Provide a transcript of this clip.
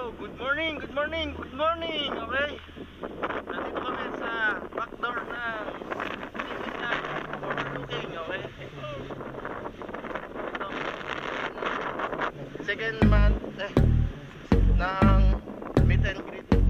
good morning, good morning, good morning. Okay. Nandito kami sa backdoor ng Tinigan overlooking, okay. Ito. Second month ng meet and greet.